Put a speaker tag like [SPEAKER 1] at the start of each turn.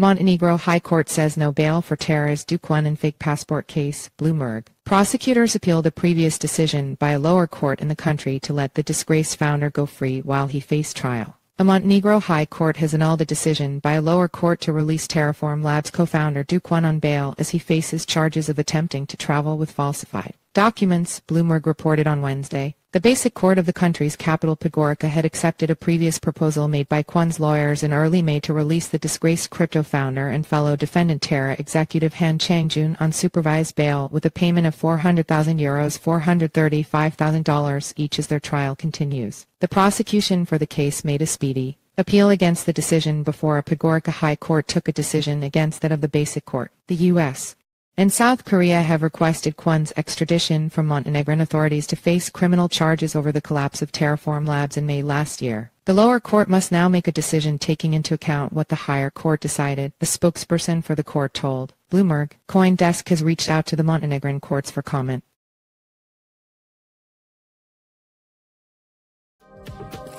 [SPEAKER 1] Montenegro High Court says no bail for Terra's Do Kwon and fake passport case, Bloomberg. Prosecutors appealed a previous decision by a lower court in the country to let the disgraced founder go free while he faced trial. A Montenegro High Court has annulled a decision by a lower court to release Terraform Labs co-founder Do Kwon on bail as he faces charges of attempting to travel with falsified documents, Bloomberg reported on Wednesday. The basic court of the country's capital Podgorica had accepted a previous proposal made by Kwon's lawyers in early May to release the disgraced crypto founder and fellow defendant Terra executive Han Chang-joon on supervised bail with a payment of €400,000 $435,000 each as their trial continues. The prosecution for the case made a speedy appeal against the decision before a Podgorica High Court took a decision against that of the basic court. The U.S. and South Korea have requested Kwon's extradition from Montenegrin authorities to face criminal charges over the collapse of Terraform Labs in May last year. The lower court must now make a decision taking into account what the higher court decided, a spokesperson for the court told Bloomberg. CoinDesk has reached out to the Montenegrin courts for comment.